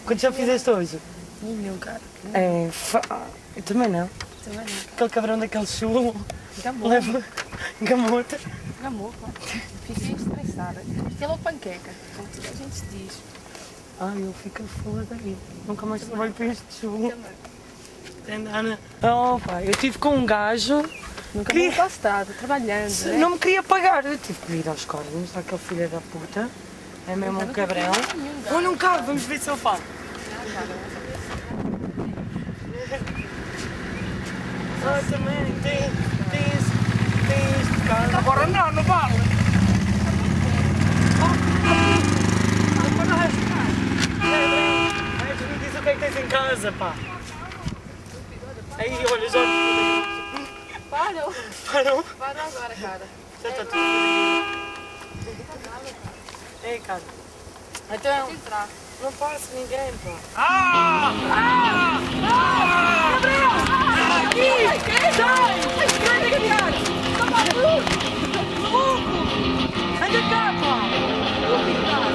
Quantos já fizeste hoje? Nenhum, cara. É, eu também não. Também não. Aquele cabrão daquele chulo Gamou. leva gamota. Gamou, pá. Fiquei estressada. Isto é logo panqueca, como toda a gente se diz. Ai, eu fico foda da vida. Nunca mais trabalho para este chulo. Também. Ana. Oh, pá, eu estive com um gajo. Nunca Queria- me gostado, trabalhando, né? Não me queria pagar. Eu tive que vir aos cornos, aquele filho da puta. É mesmo um cabrão. Ou não cabe, vamos ver se eu falo. Ah, também tem este carro. Agora não vale. Tu me diz o que é que tens em casa, pá. Aí, olha, já. Parou. Parou? Parou agora, cara. Já está tudo. Ei, cara. Então, Entrar. não passa ninguém, pá. Anda cá, pá!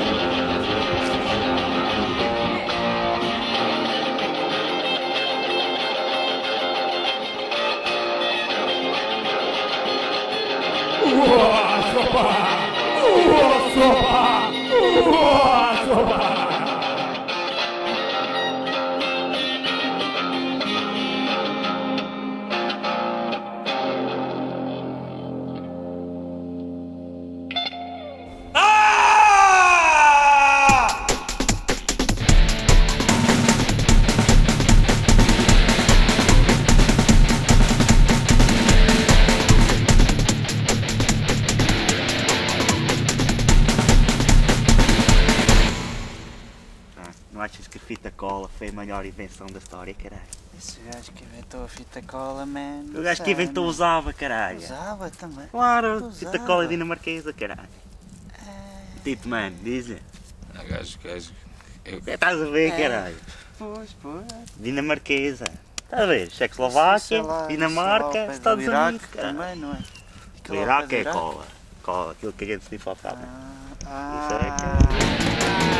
Não achas que a fita cola foi a maior invenção da história, caralho? Esse gajo que inventou a fita cola, man. O gajo que inventou usava, caralho. Usava também. Claro, Usava. fita cola dinamarquesa, caralho. Tipo, mano, diz-lhe. Gajo. Estás a ver, caralho? Pois. Dinamarquesa. Estás a ver? Checoslováquia, Sei lá, Dinamarca, sei lá, ao pé do Estados Iraque Unidos, caralho. também, não é? O Aquilo ao pé Iraque do é Iraque. cola. Cola, aquilo que a gente se diz ao cabo. Ah, Isso é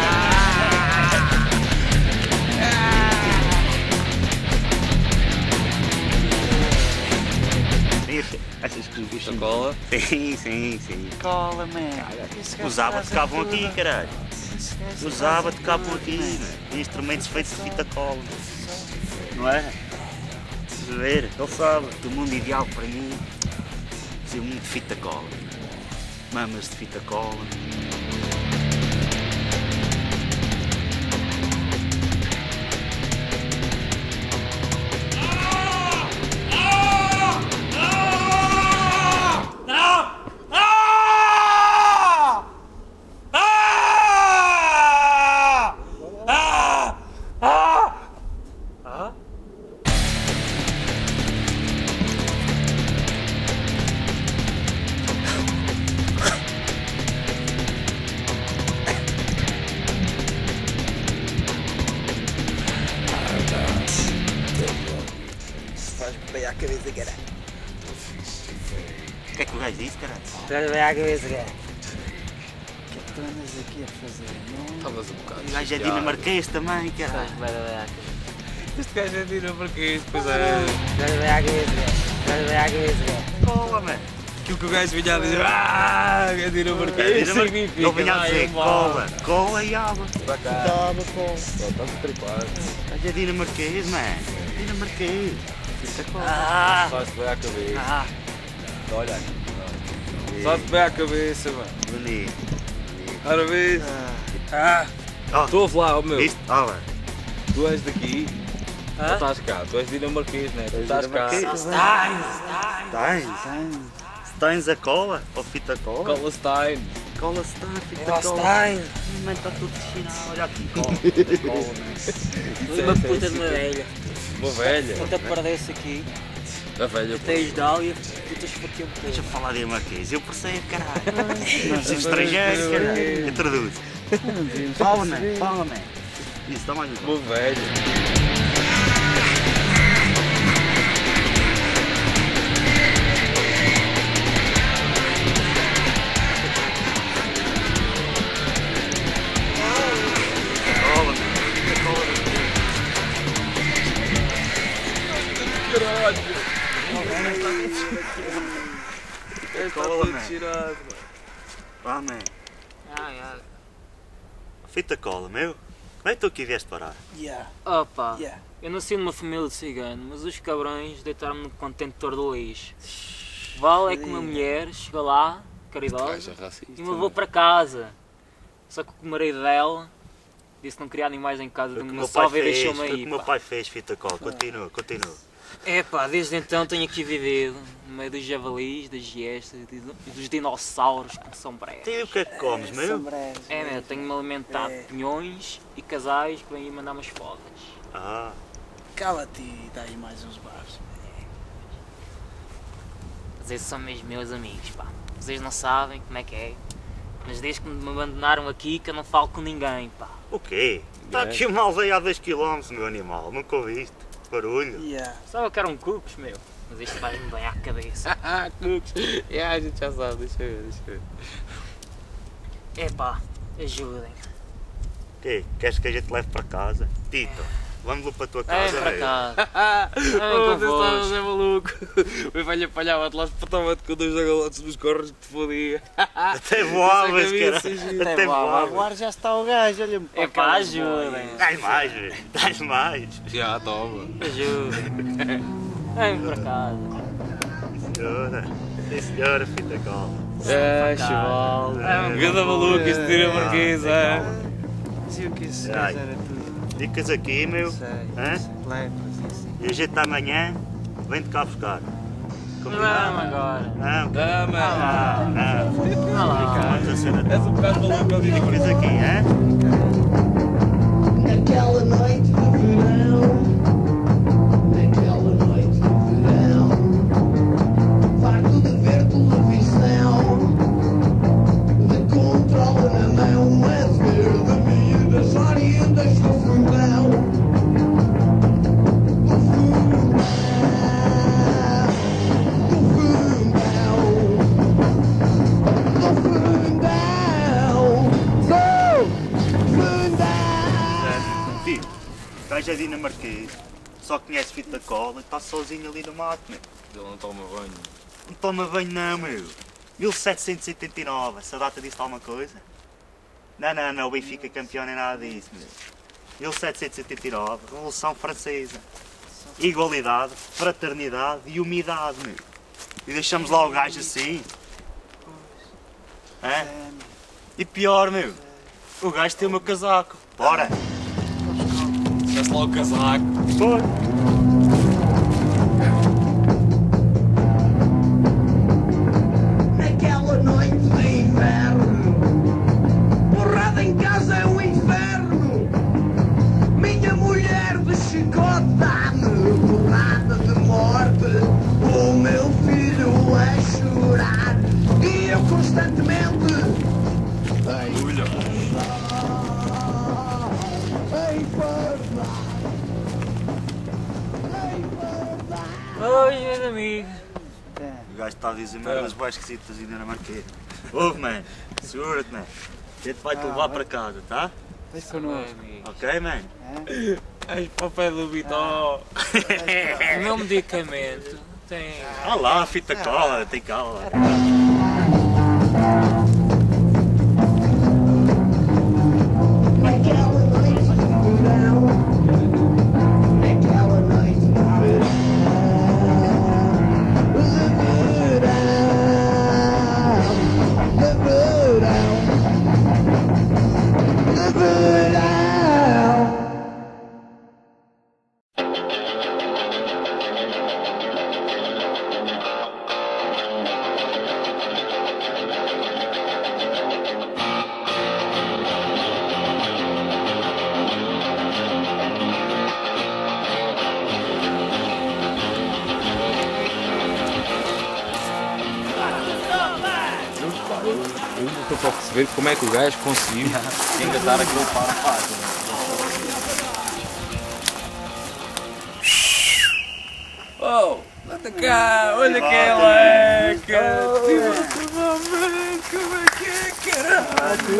Achas que os bichos... Fita cola? Sim. cola, man. Esse gajo Usava, traz tocavam tudo. aqui, caralho. Esse gajo Usava, traz tocavam tudo, aqui, man. né? Instrumentos feitos de fita cola. Não é? Estás a ver? Ele sabe. O mundo ideal para mim é um mundo de fita cola. Mamas de fita cola. Faz-me bem à cabeça, caralho. O que é que o gajo disse, caralho? Faz bem à cabeça, cara. O que é que tu andas aqui a fazer? Não Estavas um bocado. O gajo é chateado. dinamarquês também, caralho. Faz bem à cabeça. Este gajo é dinamarquês, pois é. Faz bem à cabeça, cara. Faz bem à cabeça, cara. Cola, mano. Aquilo que o gajo vinha a dizer, é dinamarquês. Ele vinha a dizer cola e água. Para cá. Tava com. Estás a tripar. O gajo é dinamarquês, mano. Dinamarquês. Fita cola. Só se bem à cabeça. Ah, Olha aqui. Só se bem à cabeça, mano. bonito. Ora vês? Oh, Estou a falar, meu. isto, mano. Tu és daqui. Ou estás cá? Tu és dinamarquês, né? Tu estás cá. Tens a cola? Ou fita cola? Cola Stein. Cola Stein, fita Cola cola. Stein. Mano, está tudo chinado. Olha aqui, cola. Isso Uma é puta de péssimo. uma velha. Uma velha. Quando aparece aqui, A velha. tens dália, putas para um Deixa eu pouco. falar dinamarquês. Eu percebo, caralho. Os estrangeiros, caralho. Introduz. Fala-me. Isso, dá mais um. Uma velha. Fala-me. Está cola, tudo man. tirado, mano. Vá, man. Fita cola, meu. Como é que tu aqui vieste parar? Yeah, Opa, yeah. eu nasci numa família de cigano, mas os cabrões deitaram-me no contentor do lixo. Vale é que uma mulher chegou lá, caridosa, Gajo é racista. e me levou para casa. Só que o marido dela disse que não queria animais em casa, Foi o que o de-me meu só pai ver e fez. deixou-me Foi o que aí. o meu Pá. pai fez, fita cola. Continua, continua. É pá, desde então tenho aqui vivido, no meio dos javalis, das giestas e dos dinossauros que são breves. E o que é que comes, meu? Sombreros. É, meu, tenho-me alimentado de pinhões e casais que vêm aí mandar umas fodas. Ah, Cala-te e dá aí mais uns bafos. Mas esses são mesmo meus amigos, pá. Vocês não sabem como é que é, mas desde que me abandonaram aqui que eu não falo com ninguém, pá. o quê? Está aqui uma aldeia a 2 km, meu animal. Nunca ouviste? Barulho. Yeah. Só que eram cucos, meu. Mas isto faz-me bem à cabeça. Ah, Cooks. A gente já sabe, deixa eu ver. É pá, ajudem. O quê? Queres que a gente leve para casa? Tito, vamos-lo para a tua Vem casa, para meu. cá. Oh, convosco. você é maluco. O velho apanhava-te lá, espetava-te com 2 agalotes nos corros que te fodia. Até voavas, Essa cabeça cara. gira. Até voavas. Agora já está o gajo, olha-me para É pá, ajudem. Dá-lhe mais, velho. Dá-lhe mais. Já, toma. Ajudem. Vem para casa. Senhora. Sim, senhora, fita cola. É, chaval. Ganda maluco, isto tira a marquesa. Dizia que esse Ai. gajo era tudo. Ficas aqui, meu. Sei. Hã? Lepras, assim. E a gente amanhã vem-te cá buscar. Vamos agora. Não, Dá, mano. não. Vá lá. Vamos a cena. És um bocado maluco ali. Ficas aqui, hã? Naquela noite de verão, naquela noite de verão, farto de ver televisão, de controle na mão, a ver de miúdas oriendas do fundão, do fundão, do fundão, do fundão. Tito, o gajo é dinamarquês. Só conhece fita cola e está sozinho ali no mato, meu. Ele não toma banho. Não toma banho não, meu. 1789, essa data disse alguma coisa? Não, o Benfica campeão nem nada disso, meu. 1779, Revolução Francesa. Igualdade, fraternidade e umidade, meu. E deixamos lá o gajo assim. É? E pior, meu, o gajo tem o meu casaco. Bora! Desce lá o casaco. Bora! Naquela noite de inverno, porrada em casa é um inferno. Minha mulher de chicote dá-me porrada de morte. O meu filho a chorar e eu constantemente Oi, meus amigos. O gajo está a dizer merdas bem esquisitas e dinamarquês. Ouve, man, segura-te, man. A gente vai-te levar para casa, tá? Vem connosco. Ok, man? Ai, papai do Vitó. O meu medicamento tem. Ah lá, fita cola, tem cola. naquela noite de verão, naquela noite de verão, de verão. Eu não estou para perceber como é que o gajo conseguiu engatar aquele par a página. Oh, anda cá, olha que é leca! Como é que é, caralho?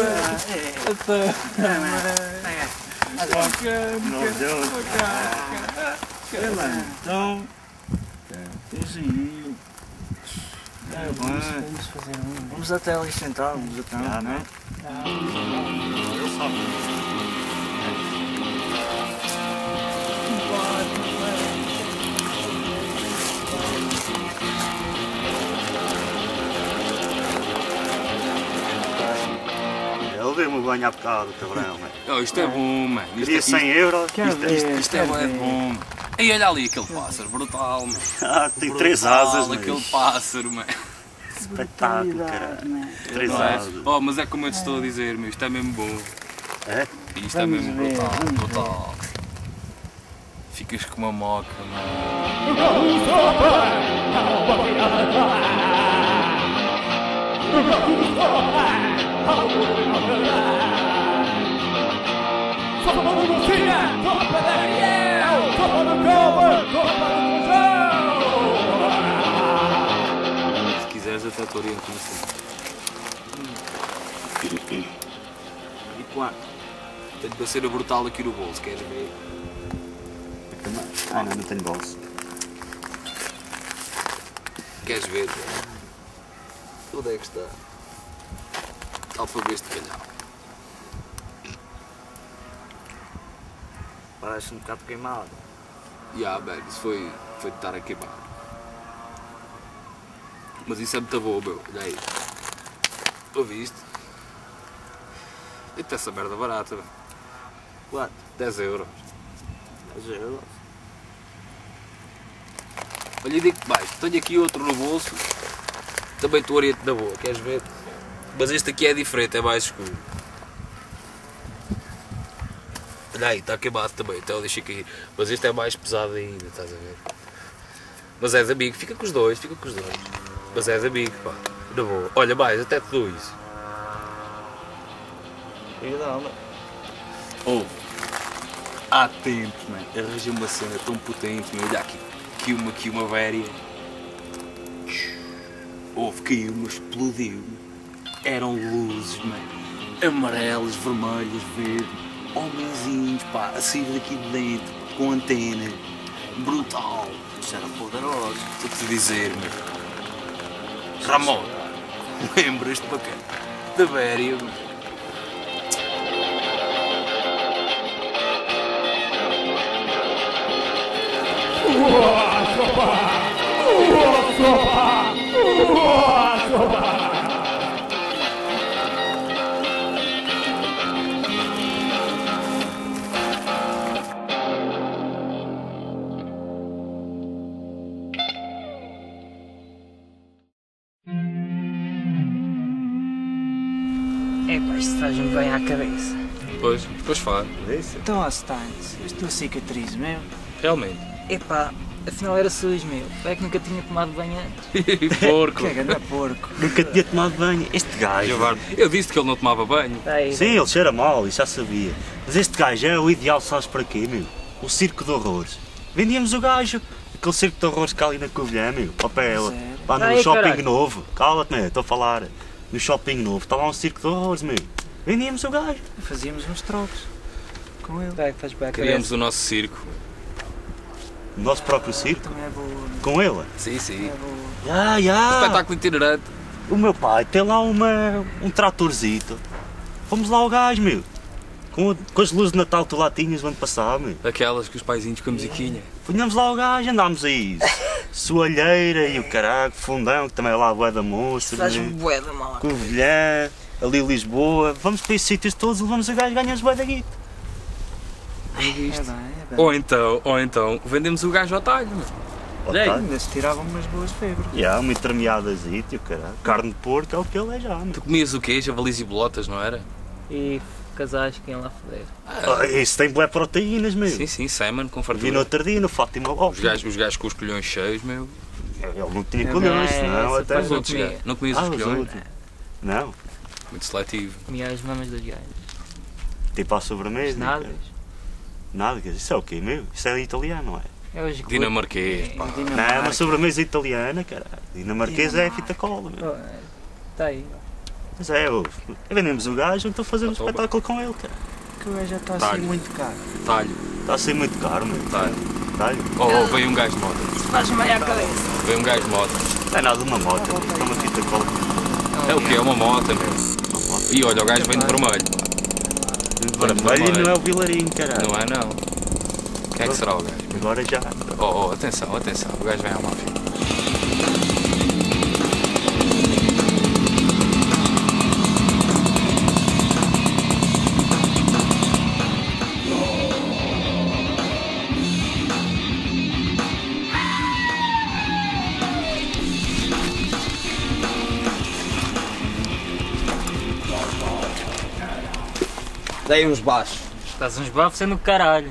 Não deu. Então, assim, Vamos fazer um. Vamos até ali sentados, então, Já, não é? Ele sabe. Ele deu-me o banho há bocado, cabrão, mano. Oh, isto é bom, mano. Queria 100 euros. Isto é bom, mano. E olha ali aquele pássaro, brutal, mano. Ah, tem Brutal, 3 asas, mano. aquele pássaro, mano. Espetáculo, caralho. 3 Não é? asas. Oh, mas é como eu te estou a dizer, meu, isto é mesmo bom. É? Isto é mesmo brutal, brutal. Ficas com uma moca, mano. Se quiseres até te oriento assim. E quanto? Tenho baceira brutal aqui no bolso, queres ver? Ah, não tenho bolso. Queres ver? Onde é que está? Alfabês de calhau. Parece um bocado queimado. Velho, isso foi de estar a queimar. Mas isso é muito bom, meu. Olha aí. Ouviste? Eita, essa merda barata, velho. Quanto? 10 euros. 10 euros. Olha, e digo-te mais, tenho aqui outro no bolso. Também te oriento na boa, queres ver? Mas este aqui é diferente, é mais escuro. Olha aí, está queimado também, então deixa cair. Mas este é mais pesado ainda, estás a ver? Mas é de amigo, fica com os dois, fica com os dois. Mas é de amigo, pá, na boa. Olha mais, até te dou isso. Ouve, há tempos, mano, arranjei uma cena tão potente, meu. Olha aqui, aqui uma véria. Houve, caiu-me, explodiu. Eram luzes, mano, amarelas, vermelhas, verdes, homenzinhos, pá, a sair daqui de dentro, com antena, brutal. Isso era poderoso. Estou-te a dizer, meu. Ramon, lembras-te para quê? Da véria, meu. Epá, isto faz-me bem à cabeça. Pois faz. Então, ó, Steins, isto não é cicatriz mesmo? Realmente. Epá, afinal era sujo, meu. É que nunca tinha tomado banho antes. Porco. Que é grande porco. Nunca tinha tomado banho. Este gajo. Eu disse que ele não tomava banho. Tá aí. Sim, ele cheira mal, isso já sabia. Mas este gajo é o ideal, sabes para quê, meu? O circo de horrores. Vendíamos o gajo. Aquele circo de horrores que há ali na Covilhã, meu. Ao pé, lá no Aí, shopping caralho. novo. Cala-te, meu, estou a falar. No shopping novo. Está lá um circo de horrores, meu. Vendíamos o gajo. Fazíamos uns trocos com ele. Tá, que faz bem à Criamos cabeça. o nosso circo. O nosso próprio circo. Também é boa. Com ele. Sim, sim. É boa. Espetáculo itinerante. O meu pai tem lá um tratorzito. Fomos lá ao gajo, meu. Com as luzes de Natal que tu lá tinhas o ano passado, meu. Aquelas que os paizinhos com a musiquinha. Punhamos lá ao gajo, andámos aí. Soalheira e o caralho, Fundão, que também é lá a bué da moça. Faz-me meu. bué da mal. Covilhã, ali Lisboa. Vamos para esses sítios todos, levamos o gajo, ganhamos bué da guita. É bem, é bem. Ou então, vendemos o gajo ao talho, meu. Olha aí. Ainda se tiravam umas boas febres. Uma entremeadas aí, tio, caralho. Carne de porco é o que ele é já, meu. Tu comias o quê? Javalis e bolotas, não era? E casais que iam lá foder. Isso tem bué proteínas, meu. Sim, sim, salmon com Vi no fartura. outro dia, no Fátima Lopes. Os gajos com os colhões cheios, meu. Ele não tinha colhões, senão essa até... parte Os não outros comia. gajos. Não comias os os colhões? outros. Não, Muito seletivo. Comia as mamas dos gajos. tipo à sobremesa. Nada. cara. Nada, isso é o quê, meu? Isso é italiano, não é? É os Dinamarquês, pá. Não, é uma sobremesa italiana, caralho. Dinamarquesa é fita cola, meu. Tá aí. Mas é, vendemos o gajo, então fazemos um Toma. espetáculo com ele, cara. Que o gajo já está a Talho. ser muito caro. Talho, Está a ser muito caro, meu. talho. Talho. Oh, veio um gajo de moto. Faz-me bem à cabeça. Veio um gajo de moto. Não é nada uma moto, é uma fita cola. É o quê? É uma moto, meu. E olha, o gajo vem de vermelho. Vermelho não é o Vilarinho, caralho. Não é não. Quem é que será o gajo? Agora já. Oh, atenção, atenção. O gajo vem à máfia. Dei uns baixos. Estás uns bafos sendo caralho.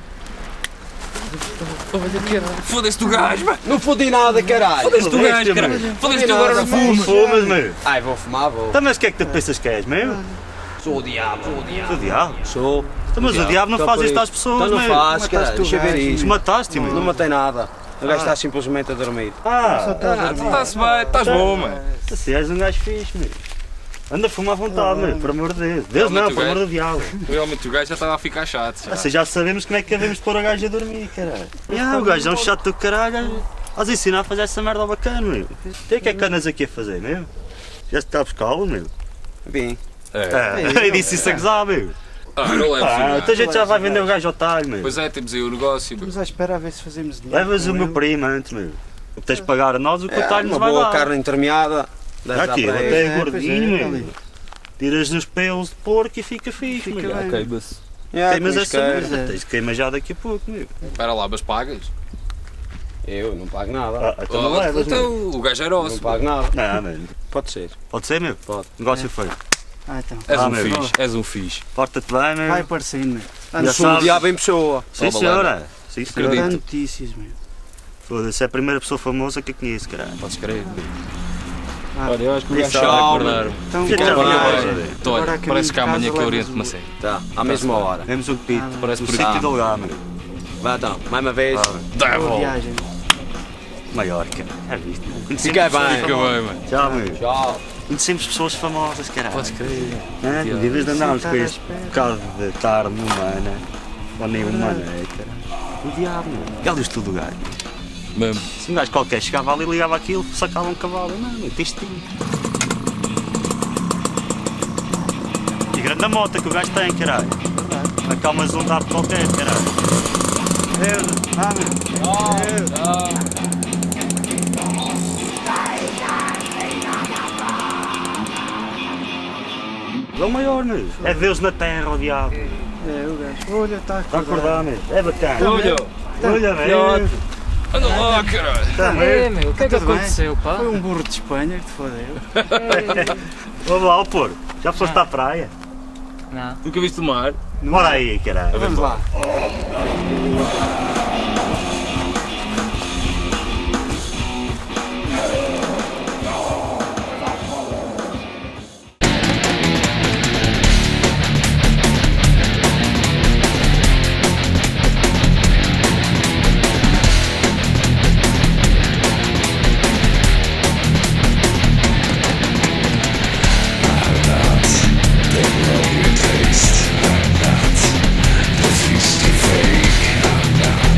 Foda-se do gajo, mano. Não fodi nada, caralho. Foda-se do gajo, caralho. Foda-se tu agora não fumas. Fumas, meu. Ai, vou fumar, vou. Então, mas o que é que tu pensas que és, meu? Sou o diabo, sou o diabo. O diabo? Sou. Então, mas o diabo não Só faz por isto às isso. pessoas, Então não meu. faz, caralho. Deixa eu ver Tu isto. mataste, meu. Não matei nada. O gajo está simplesmente a dormir. Está-se bem, estás bom, mano. Você és um gajo fixe, meu. Anda a fumar à vontade, meu, por amor de Deus. Deus não, por amor do diabo. Realmente o gajo já estava a ficar chato. Já. Assim, já sabemos como é que devemos pôr o gajo a dormir, caralho. O gajo é um chato do caralho. Vais ensinar a fazer essa merda ao bacana, meu. Tem o que é que andas aqui a fazer, meu? Já está a buscá-lo, meu? Vim. Eu disse isso a gozar, meu. Não leves o gajo. Então a gente já vai vender o gajo ao talho, meu. Pois é, temos aí o negócio. Vamos à espera a ver se fazemos dinheiro. Levas o meu primo antes, meu. O que tens de pagar a nós, o que o talho nos Uma vai boa dar. carne intermeada. Aqui, Dá para até isso. gordinho, meu. Tiras os pelos de porco e fica fixe, meu. Queima-se. Queimas essa isqueiro. merda, tens de queimar já daqui a pouco, meu. Espera lá, mas pagas? Eu não pago nada. Então não levas, meu. Então o gajo é Não nosso. pago nada. Não, mano. Pode ser. Pode ser, meu? Pode. Negócio feito. Então. És um meu. fixe, és um fixe. Porta-te bem, meu. Vai parecendo, meu. Já Sou o sabes. diabo em pessoa. Sim, senhora. Sim, Dá senhora. notícias, meu. Foda-se, é a primeira pessoa famosa que eu conheço, caralho. Podes crer. Olha, eu acho que o gajo Tchau, está a acordar. Então, Fica boa bem. viagem. Olha, Agora a parece que caminho de amanhã que casa eu oriento levas uma série. Tá, à mesma hora. Vemos um pito. Parece No por sítio aqui. de lugar, meu. Vai então, mais uma vez. Dá a Boa volta. viagem. Maiorca. É visto? Fica bem. Fica bem, mano. Tchau, meu. Tchau. Conhecemos pessoas famosas, caralho. Podes crer. Né? Em vez de andarmos com Sentar à este espera. bocado de carne humana, ou nem humana, é, caralho. O diabo, meu. Ele diz tudo o gajo. Mesmo. Se um gajo qualquer chegava ali, ligava aquilo, sacava um cavalo. Não, meu, tens de E grande moto que o gajo tem, caralho. Acalmas um dado qualquer, caralho. É o maior, meu. É Deus na terra, o diabo. É, o gajo. Olha, está a Está a acordar. acordar, meu. É bacana. Olha, Olha, meu. anda lá, caralho. Está, meu. É, meu, o que é que Tudo bem? aconteceu, pá? Foi um burro de Espanha que te fodeu. Vamos lá, ó, porco. Já foste à praia? Não. Nunca viste o mar? Bora aí, caralho. Vamos lá. Taste, the feast of fake, and that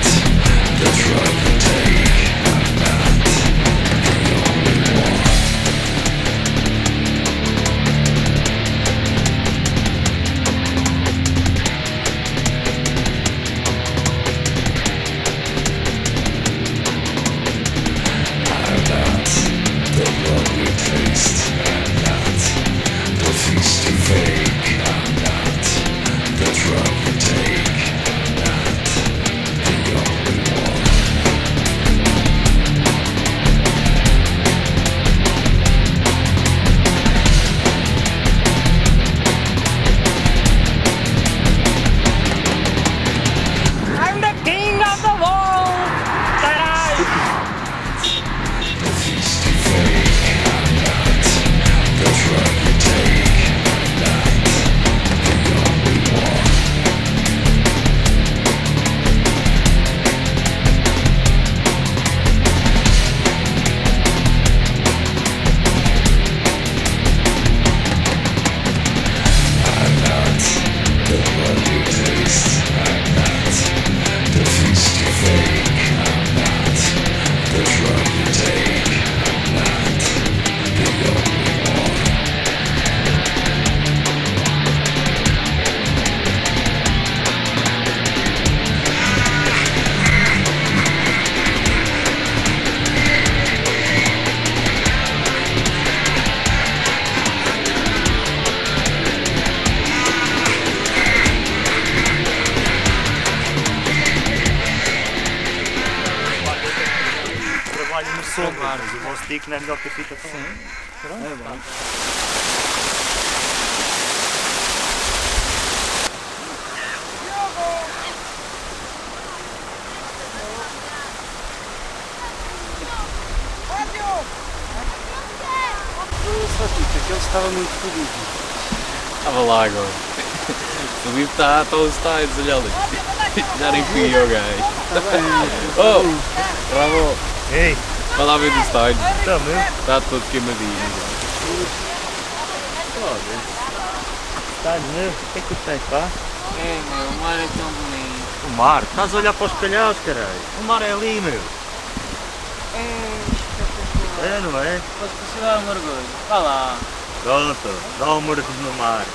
plástico não é melhor que a fita cola. Sim. É bom. Só que ele estava muito fodido. Estava lá agora. O livro está os tides, olha ali. Já nem fui eu, gajo. Oh! Bravo! Ei! Vai lá ver dos tides. Está mesmo? Está todo queimadinho. Está mesmo? O que é que tu tens, pá? É, meu, o mar é tão bonito. O mar? Estás a olhar para os calhaus, caralho. O mar é ali, meu. É, não é? Posso dar um orgulho? Vá lá. Pronto, dá um mergulho no mar.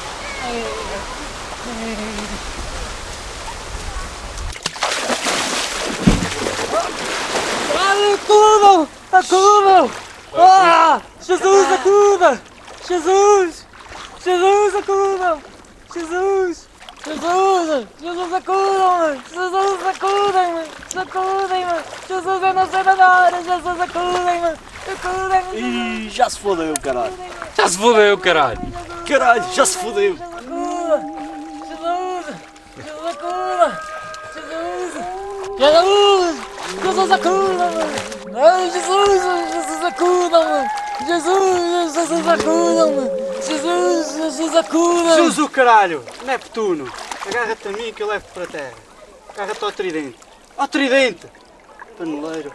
Acudam! Acudam! Ah! Jesus, acuda! Jesus! Jesus, acudam! Jesus! Jesus! Jesus, acudam-me! Jesus, acudem-me! Acudem-me! Jesus, eu não sei nadar! Jesus, acudem-me! Acudem-me! Ih, já se fodeu, caralho. Já se fodeu, caralho. Caralho, já se fodeu. Acuda! Jesus! Jesus, acuda! Jesus! Jesus! Jesus, acuda-me! Ai, Jesus! Jesus, acuda-me! Jesus! Jesus, acuda-me! Jesus! Jesus, acuda-me! Jesus o caralho! Neptuno! Agarra-te a mim que eu levo-te para a terra. Agarra-te ao tridente. Ao tridente! Paneleiro.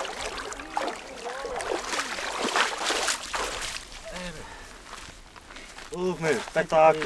Meu, espetáculo.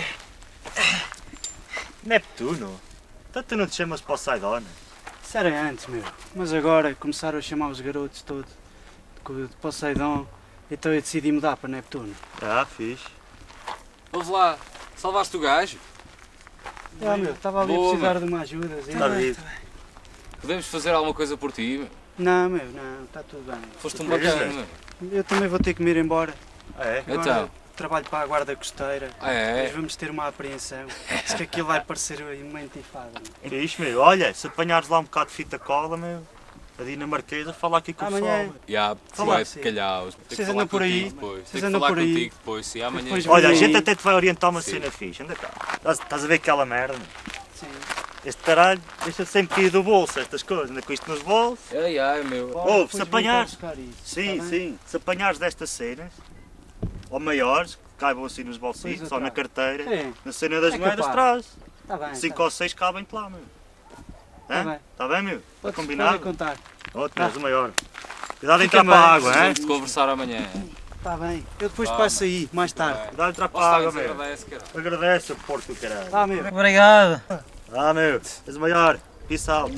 Neptuno? Tanto tu não te chamas Poseidon? Isso era antes, meu. Mas agora começaram a chamar os garotos todos de Poseidon. Então eu decidi mudar para Neptuno. Ah, fixe. Ouve lá, salvaste o gajo? Meu, estava ali a Boa, precisar de uma ajuda. Está vivo. Podemos fazer alguma coisa por ti, meu? Não, meu, não, está tudo bem. Foste um bacana, meu. Eu também vou ter que me ir embora. Ah, é? Agora Então? trabalho para a guarda costeira. Ah, é? Mas vamos ter uma apreensão. Diz que aquilo vai parecer uma intifada. Meu. Fixe, meu. Olha, se apanhares lá um bocado de fita cola, meu, a dinamarquesa, fala aqui com o pessoal. Amanhã. Já, Fala vai assim. de calhaus. Tem que Vocês falar andam por aí? contigo depois. Vocês Tem que andam falar por aí? contigo depois, sim, amanhã. Depois Olha, a Sim. gente até te vai orientar uma Sim. cena fixe. Anda cá. Estás a ver aquela merda, meu? Sim. Este caralho deixa sempre cair do bolso estas coisas. Anda com isto nos bolsos. Ai, ai, meu. Ouve, se Depois vem cá apanhares. buscar isso, Sim, tá bem? sim. Se apanhares destas cenas, ou maiores, que caibam assim nos bolsinhos, Pois ou na atrás. carteira, Sim, na cena das É moedas capaz. traz. está bem. 5 tá ou 6 cabem-te lá, meu. Tá bem. Está bem, meu? Está Pode combinado? contar. Outro, és o maior. Cuidado de Fica entrar para a bem. água, hein? Precisamos de conversar amanhã. Está bem. Eu depois Vá, passo aí, mais tarde. Cuidado de entrar para Posso a estar a água, dizer, meu. agradece, caralho. Agradece, o porco do caralho. Tá, meu. Obrigado! Ah, meu, és o maior. Peace out.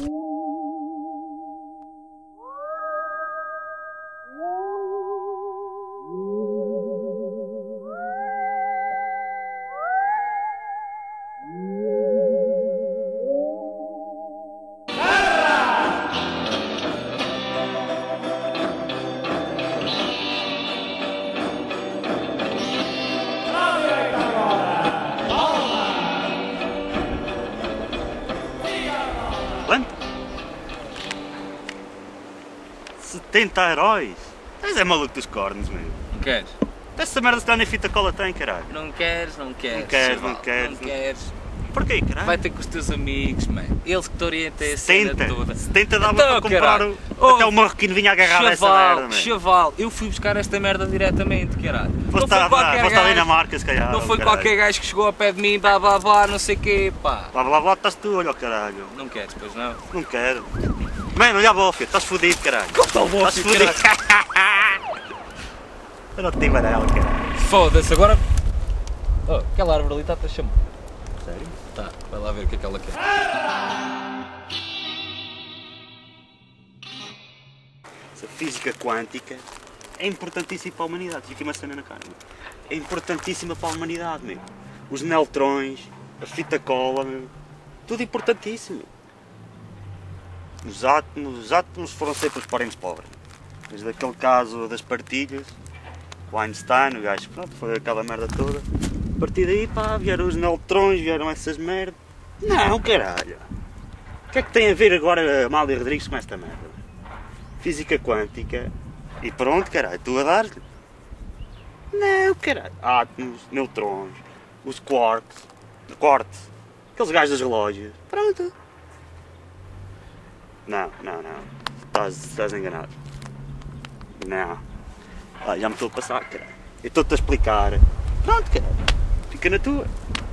Quanto? 70 heróis? Tens é maluco dos cornos, meu. Não queres? Essa merda se dá nem fita cola tem, caralho. Não queres, não queres. Não queres, chaval, não queres. Não queres. Porquê, caralho? Vai ter com os teus amigos, mano. Eles que te orientam a cena 70? toda. 70 dava Então, para comprar caralho. o... Até o marroquino vinha agarrar essa merda, meu. Chaval, eu fui buscar esta merda diretamente, caralho. Foste à Dinamarca, se calhar. Não foi caralho. qualquer gajo que chegou ao pé de mim, blá blá blá, não sei o quê, pá. Blá blá blá, estás tu, olha o caralho. Não queres, pois não? Não quero. Mano, olha a bófia, estás fodido, caralho. Estás fodido. Eu não te digo nada, caralho. Foda-se, agora. Oh, aquela árvore ali está-te a chamar. Sério? Tá, vai lá ver o que é que ela quer. Essa física quântica é importantíssima para a humanidade. Fica uma cena na cara. Meu. É importantíssima para a humanidade, meu. Os neutrões, a fita cola, meu. Tudo importantíssimo. Os átomos foram sempre os parentes pobres. Desde aquele caso das partilhas, o Einstein, o gajo, pronto, foi aquela merda toda. A partir daí, pá, vieram os neutrões, vieram essas merdas. Não, caralho. O que é que tem a ver agora a Amália Rodrigues com esta merda? Física quântica E pronto, caralho, tu a dar-lhe. Não, caralho. Átomos, neutrons, os quarks, aqueles gajos das relógios. Pronto. Não. Estás enganado. Não. Olha, já me estou a passar, caralho. Eu estou-te a explicar. Pronto, caralho. Fica na tua.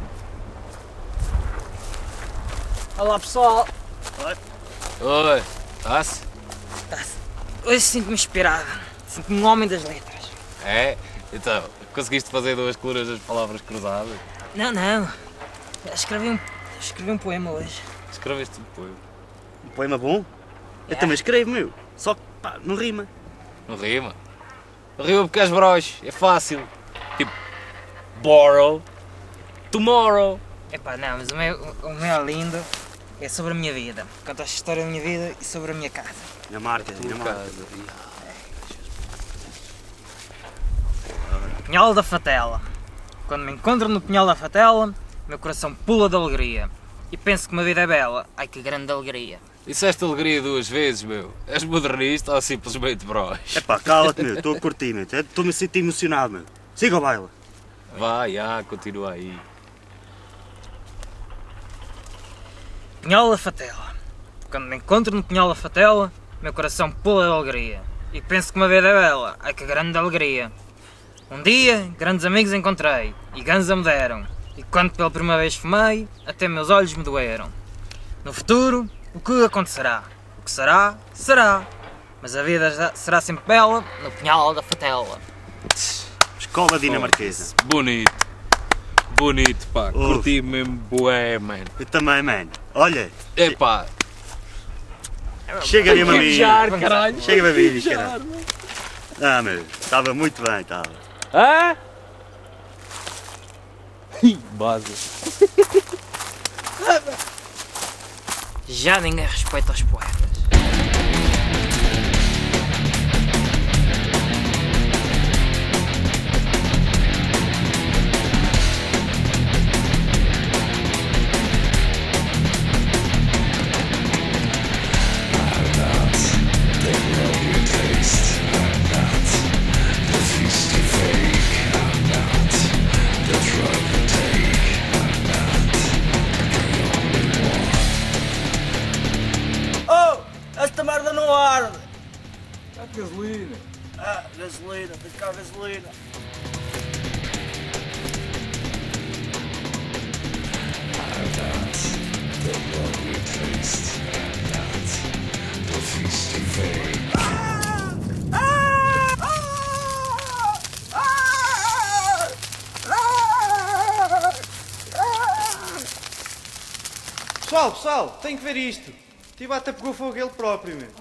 Olá pessoal. Oi, está-se? Hoje sinto-me inspirado. Sinto-me um homem das letras. É? Então, conseguiste fazer 2 colunas das palavras cruzadas? Não. Escrevi um poema hoje. Escreveste um poema. Um poema bom? Eu também escrevo, meu. Só que, pá, não rima. Não rima? Não rima porque és broche, é fácil. Tipo, borrow, tomorrow. Epá, não, mas o meu é lindo. É sobre a minha vida. Conta a história da minha vida e sobre a minha casa. Dinamarca. Pinhal da Fatela. Quando me encontro no Pinhal da Fatela, meu coração pula de alegria. E penso que uma vida é bela. Ai, que grande alegria. Disseste alegria 2 vezes, meu. És modernista ou simplesmente broche? Epá, cala-te, meu. Estou a curtir, meu. Estou-me a sentir emocionado, meu. Siga o baile. Vai, continua aí. Pinhal da Fatela. Quando me encontro no Pinhal da Fatela, meu coração pula de alegria. E penso que uma vida é bela. Ai, que grande alegria. Um dia, grandes amigos encontrei, e ganza me deram. E quando pela primeira vez fumei, até meus olhos me doeram. No futuro, o que acontecerá? O que será, será. Mas a vida será sempre bela no Pinhal da Fatela. Escola dinamarquesa. Bonito, pá. Curti mesmo bué, mano. Eu também, mano. Olha. Epá. Chega mesmo a mim. Caralho. Chega-me a mim, caralho. Ah, meu. Estava muito bem, estava. Hã? Base. Já ninguém respeita os poetas. Esta merda não arde! Gasolina. Gasolina, tem cá gasolina. Pessoal, tem que ver isto. Tive até pegou fogo ele próprio, meu.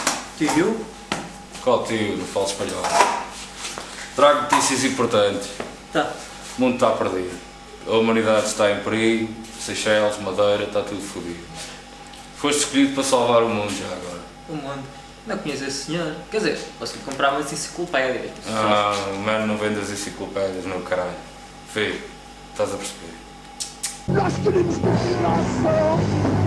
Tio? Qual tio? Não falo espanhol. Trago notícias importantes. Tá. O mundo está perdido. A humanidade está em perigo, Seychelles, Madeira, está tudo fodido. Foste escolhido para salvar o mundo já agora. O mundo? Não conheço esse senhor. Quer dizer, posso-lhe comprar umas enciclopédias. Ah, o mano não vende as enciclopédias, não caralho. Filho, estás a perceber? Nós queremos continuação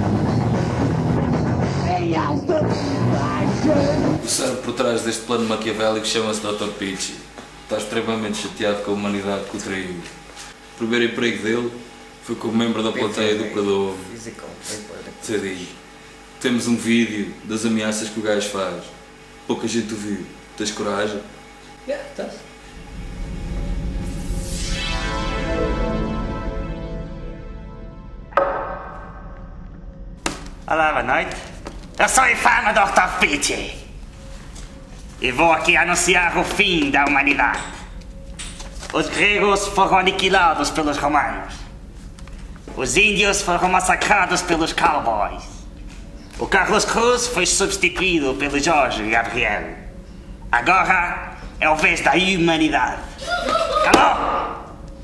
em alta voltagem. O cérebro por trás deste plano maquiavélico chama-se Dr. Peachy. Está extremamente chateado com a humanidade que o traiu. O primeiro emprego dele foi como membro da plateia do Predador. Tadinho. Temos um vídeo das ameaças que o gajo faz. Pouca gente o viu. Tens coragem? Tá. Olá, boa noite. Eu sou o infame Dr. Peachy. E vou aqui anunciar o fim da humanidade. Os gregos foram aniquilados pelos romanos. Os índios foram massacrados pelos cowboys. O Carlos Cruz foi substituído pelo Jorge Gabriel. Agora é o vez da humanidade. Calou!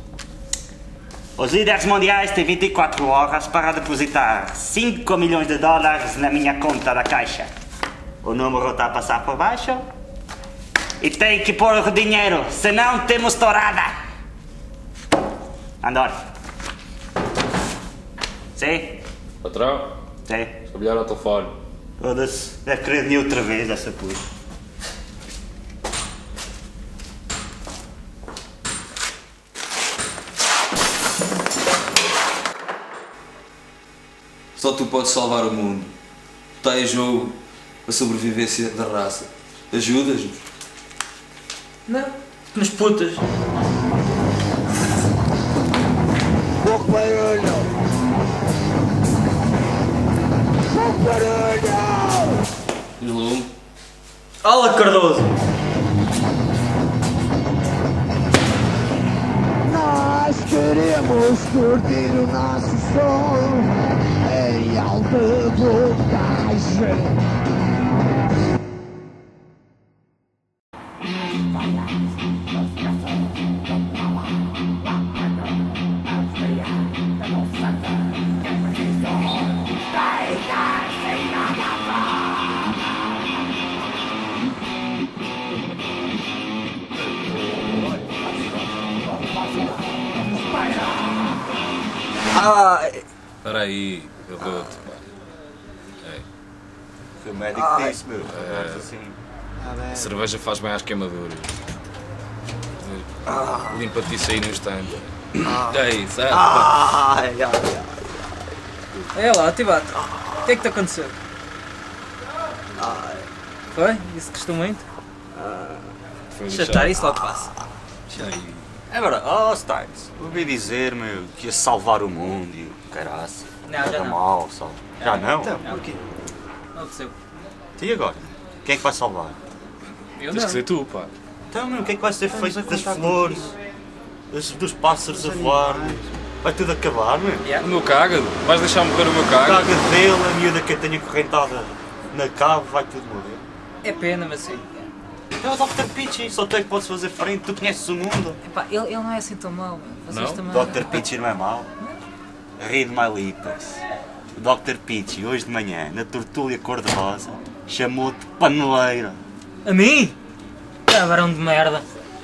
Os líderes mundiais têm 24 horas para depositar 5 milhões de dólares na minha conta da caixa. O número está a passar por baixo. E tem que pôr o dinheiro, senão temos tourada. Andor. Sim? Patrão? Sim. Escolher ao telefone. Foda-se. Deve querer dinheiro outra vez, essa puta. Só tu podes salvar o mundo. Está em jogo a sobrevivência da raça. Ajudas-nos? Não. Nos putas. Pouco barulho! Pouco barulho! Deslume. Ala Cardoso! Nós queremos curtir o nosso som em alta voltagem. Espera aí, eu dou-te, pá. O médico disse, meu. Assim. A cerveja faz bem às queimaduras. Limpa-te isso aí no instante. É isso, é. É lá, Tibato. O que é que te aconteceu? Foi? Isso custou muito? Deixa estar, isso logo passa. Agora, Stars, ouvi dizer, meu, que ia salvar o mundo e o caraça. Não, já não. Mal, só. Já não? Então, porquê? Não aconteceu. E agora? Quem é que vai salvar? Eu Tens não. que ser tu, pá. Então, meu, o que é que vai ser feito a das contar flores, dos pássaros a voar, meu? Vai tudo acabar, meu. O meu cágado? Vais deixar morrer o meu cágado? Caga dele, a miúda que eu tenho acorrentada na cave, vai tudo morrer. É pena, mas sim. É o Dr. Peachy, só tu é que podes fazer frente, tu conheces o mundo. Epá, ele não é assim tão mau. Vocês Não? também... Dr. Peachy não é mau. Read my lips. O Dr. Peachy, hoje de manhã, na tertúlia cor-de-rosa, chamou-te paneleira. A mim? Cabrão de merda.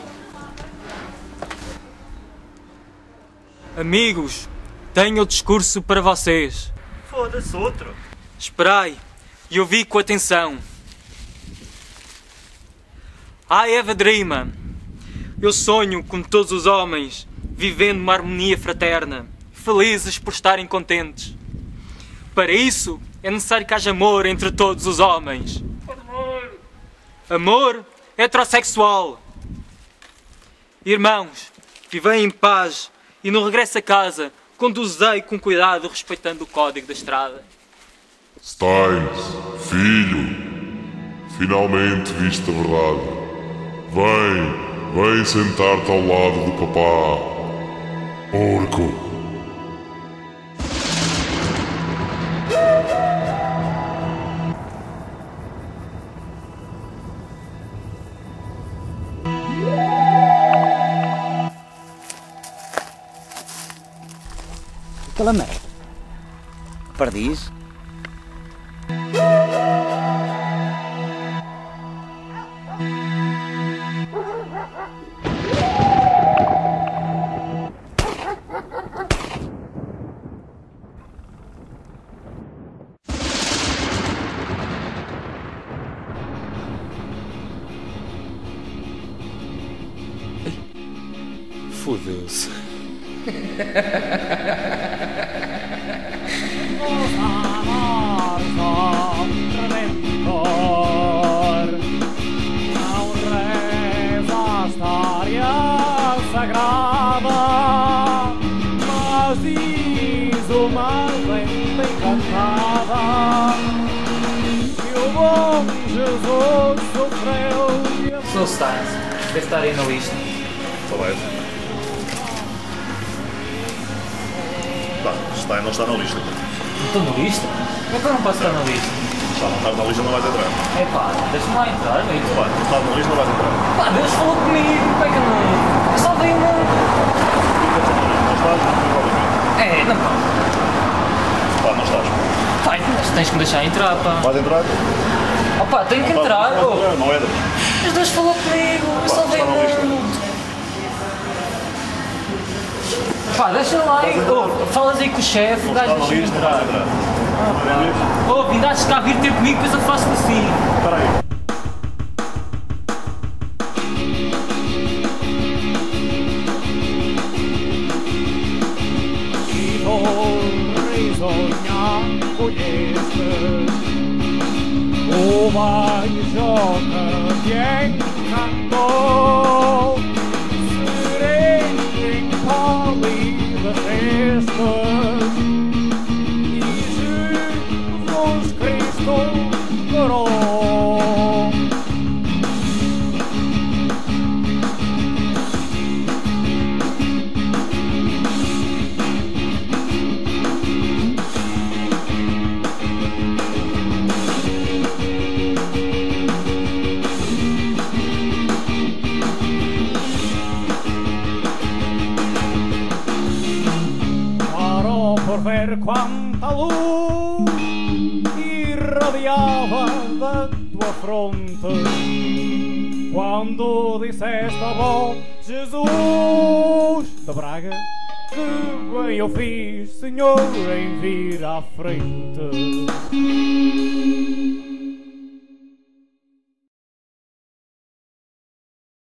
Amigos, tenho o discurso para vocês. Foda-se, outro. Esperai e ouvi com atenção. Eva Drima, eu sonho como todos os homens, vivendo uma harmonia fraterna, felizes por estarem contentes. Para isso é necessário que haja amor entre todos os homens. Amor heterossexual. Irmãos, vivei em paz e no regresso a casa conduzei com cuidado respeitando o código da estrada. Styles, filho, finalmente viste a verdade. Vem sentar-te ao lado do papá, porco. Aquela merda. Perdiz? Fodeu-se. Sagrada, mas diz uma lenta encantada que o bom Jesus sofreu. Sr. Steins, deve estar aí na lista. Talvez. Está, não está na lista. Não estou na lista? Como é que eu não posso estar na lista? Se não estás na lista, não vais entrar. É pá, deixa-me lá entrar, amigo. Não vais, não estás na lista, não vais entrar. Pá, Deus falou comigo, como é que eu não... Eu só dei uma... Não estás, provavelmente. É, não posso. Pá, não estás. Pá, mas tens que me deixar entrar, pá. Vais entrar? Oh pá, tenho que entrar, pô. Não entras. Mas Deus falou comigo, eu só dei uma... Pá, deixa lá aí. Oh, falas aí com o chefe, o gajo deixa-me entrar. Oh, vindaste cá vir ter comigo, depois eu faço assim. Espera aí. O banjo que te encantó, sereno em pálidas festas, e Jesus Cristo curou. Por ver quanta luz irradiava da tua fronte quando disseste ao bom Jesus da Braga que bem eu fiz, Senhor, em vir à frente.